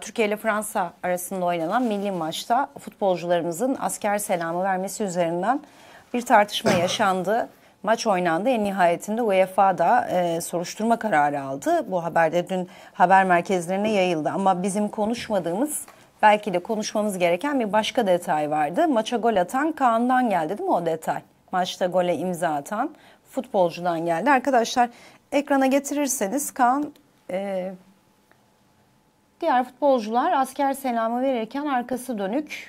Türkiye ile Fransa arasında oynanan milli maçta futbolcularımızın asker selamı vermesi üzerinden bir tartışma yaşandı. Maç oynandı. En nihayetinde UEFA da soruşturma kararı aldı. Bu haber de dün haber merkezlerine yayıldı. Ama bizim konuşmadığımız, belki de konuşmamız gereken bir başka detay vardı. Maça gol atan Kaan'dan geldi, değil mi o detay? Maçta gole imza atan futbolcudan geldi. Arkadaşlar ekrana getirirseniz Kaan... Diğer futbolcular asker selamı verirken arkası dönük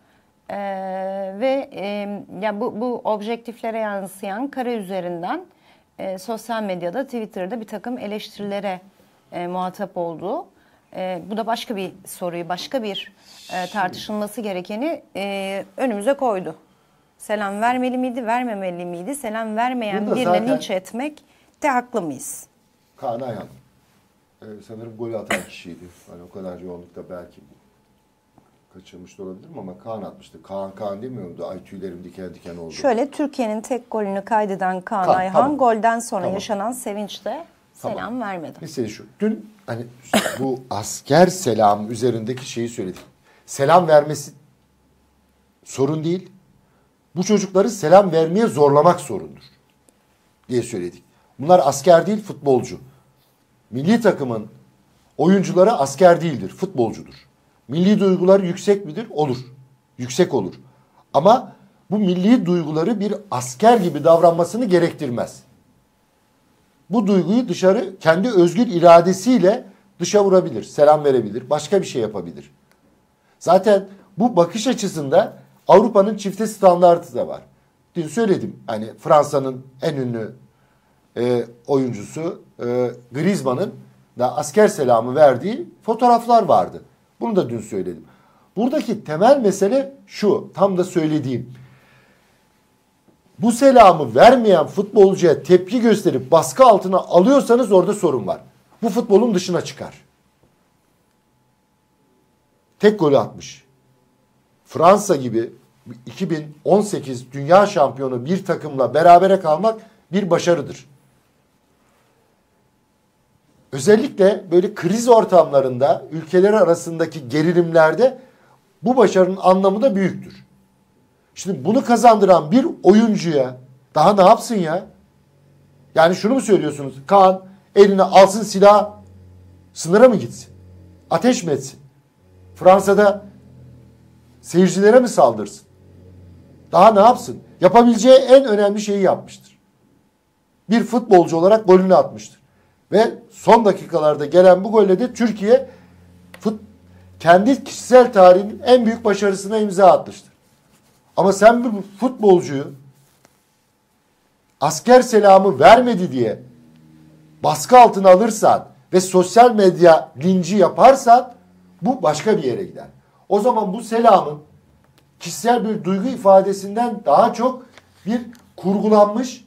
ve ya bu objektiflere yansıyan kare üzerinden sosyal medyada, Twitter'da bir takım eleştirilere muhatap oldu. Bu da başka bir soruyu, başka bir tartışılması gerekeni önümüze koydu. Selam vermeli miydi, vermemeli miydi? Selam vermeyen birine linç etmek de haklı mıyız? Kaan Ayhan. Sanırım golü atan kişiydi. Hani o kadar yoğunlukta belki kaçırmış da olabilirim ama Kaan atmıştı. Kaan demiyordu. Ay tüylerim diken diken oldu. Şöyle, Türkiye'nin tek golünü kaydeden Kaan Ayhan, tamam, golden sonra yaşanan sevinçte selam vermedi. Mesele şu. Dün hani bu asker selamı üzerindeki şeyi söyledik. Selam vermesi sorun değil. Bu çocukları selam vermeye zorlamak sorundur diye söyledik. Bunlar asker değil, futbolcu. Milli takımın oyuncuları asker değildir, futbolcudur. Milli duyguları yüksek midir? Olur. Yüksek olur. Ama bu milli duyguları bir asker gibi davranmasını gerektirmez. Bu duyguyu dışarı kendi özgür iradesiyle dışa vurabilir, selam verebilir, başka bir şey yapabilir. Zaten bu bakış açısında Avrupa'nın çifte standartı da var. Dün söyledim, hani Fransa'nın en ünlü oyuncusu Griezmann'ın da asker selamı verdiği fotoğraflar vardı. Bunu da dün söyledim. Buradaki temel mesele şu, tam da söylediğim. Bu selamı vermeyen futbolcuya tepki gösterip baskı altına alıyorsanız orada sorun var. Bu futbolun dışına çıkar. Tek golü atmış. Fransa gibi 2018 dünya şampiyonu bir takımla berabere kalmak bir başarıdır. Özellikle böyle kriz ortamlarında, ülkeler arasındaki gerilimlerde bu başarının anlamı da büyüktür. Şimdi bunu kazandıran bir oyuncuya daha ne yapsın ya? Yani şunu mu söylüyorsunuz? Kaan eline alsın silah, sınıra mı gitsin? Ateş mi etsin? Fransa'da seyircilere mi saldırsın? Daha ne yapsın? Yapabileceği en önemli şeyi yapmıştır. Bir futbolcu olarak golünü atmıştır. Ve son dakikalarda gelen bu golle de Türkiye kendi kişisel tarihinin en büyük başarısına imza atmıştır. Ama sen bir futbolcuyu asker selamı vermedi diye baskı altına alırsan ve sosyal medya linci yaparsan bu başka bir yere gider. O zaman bu selamın kişisel bir duygu ifadesinden daha çok bir kurgulanmış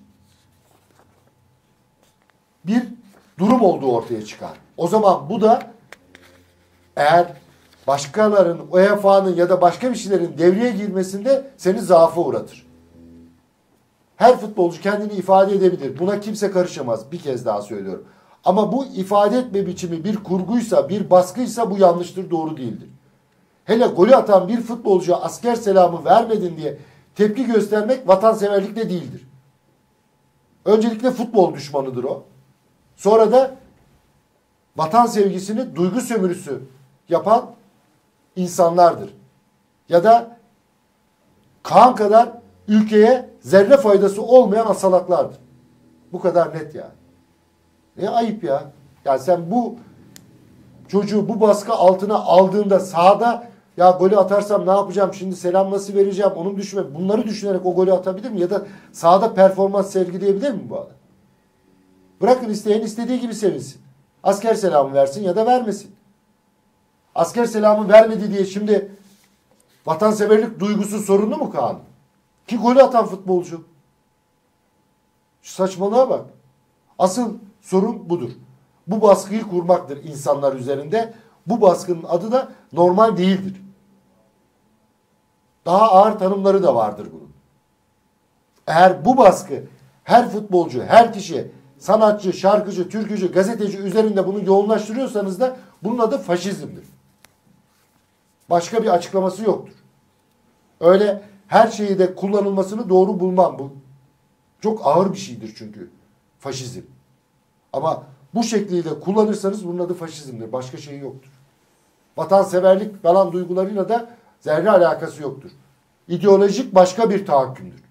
bir durum olduğu ortaya çıkar. O zaman bu da eğer başkalarının, UEFA'nın ya da başka bir şeylerin devreye girmesinde seni zaafa uğratır. Her futbolcu kendini ifade edebilir. Buna kimse karışamaz. Bir kez daha söylüyorum. Ama bu ifade etme biçimi bir kurguysa, bir baskıysa bu yanlıştır, doğru değildir. Hele golü atan bir futbolcuya asker selamı vermedin diye tepki göstermek vatanseverlik de değildir. Öncelikle futbol düşmanıdır o. Sonra da vatan sevgisini duygu sömürüsü yapan insanlardır. Ya da Kaan kadar ülkeye zerre faydası olmayan asalaklardır. Bu kadar net yani. Ne ayıp ya. Yani sen bu çocuğu bu baskı altına aldığında sahada ya golü atarsam ne yapacağım, şimdi selam nasıl vereceğim, onun bunları düşünerek o golü atabilir mi? Ya da sahada performans sergileyebilir mi bu adam? Bırakın isteyen istediği gibi sevinsin. Asker selamı versin ya da vermesin. Asker selamı vermedi diye şimdi vatanseverlik duygusu sorunlu mu Kaan? Ki golü atan futbolcu. Şu saçmalığa bak. Asıl sorun budur. Bu baskıyı kurmaktır insanlar üzerinde. Bu baskının adı da normal değildir. Daha ağır tanımları da vardır bunun. Eğer bu baskı her futbolcu, her kişi, sanatçı, şarkıcı, türkücü, gazeteci üzerinde bunu yoğunlaştırıyorsanız da bunun adı faşizmdir. Başka bir açıklaması yoktur. Öyle her şeyi de kullanılmasını doğru bulmam. Bu çok ağır bir şeydir çünkü faşizm. Ama bu şekliyle kullanırsanız bunun adı faşizmdir. Başka şey yoktur. Vatanseverlik falan duygularıyla da zerre alakası yoktur. İdeolojik başka bir tahakkümdür.